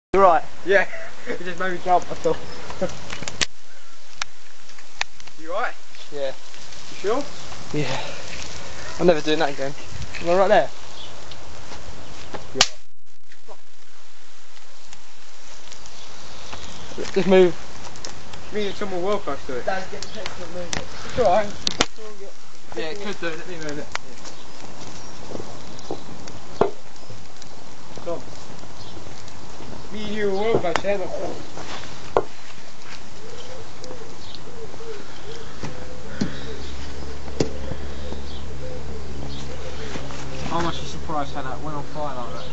You right? Yeah, it just made me jump, I thought. You right? Yeah. You sure? Yeah. I'm never doing that again. Am I right there? Yeah. Just move. Me and someone will close to it. Dad, get the pencil and move it. It's alright. Yeah, it could do it. Let me move it. Tom. Me and you will close to it. I'm actually surprised how that went on fire like that.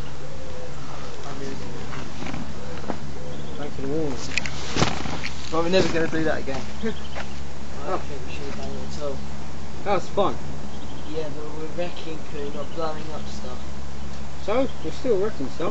Thanks for the warning. But we're never going to do that again. I don't think we should have done it at all. That was fun. Yeah, but we're wrecking crew, not blowing up stuff. So, we're still wrecking stuff.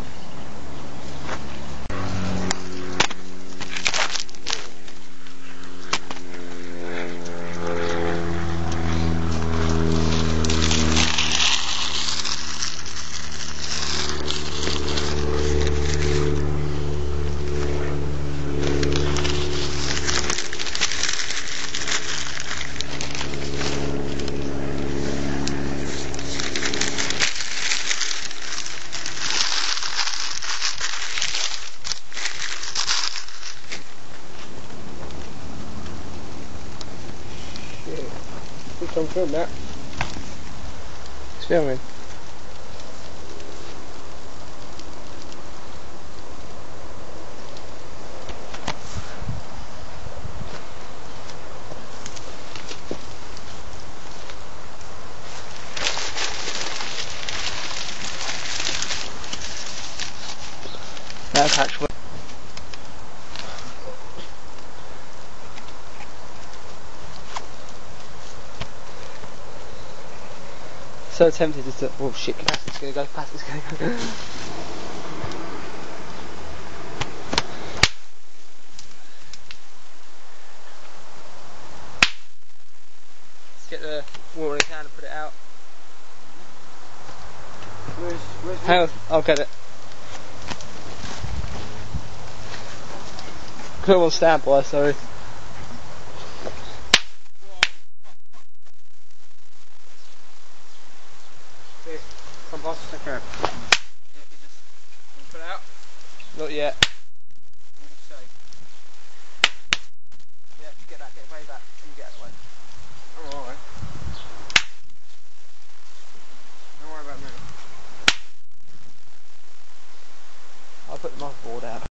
It's on film, that. It's filming. That's actually. So tempted just to. Oh shit, it's gonna go past, it's gonna go. Let's get the water in the can and put it out. Where's Hang on, I'll get it. Put it on standby, sorry. Here, come boss, take care. Yeah, you just put it out. Not yet. What did you say? Yeah, get back, get way back. You get out of the way. Oh, alright. Don't worry about me. I'll put the motherboard out.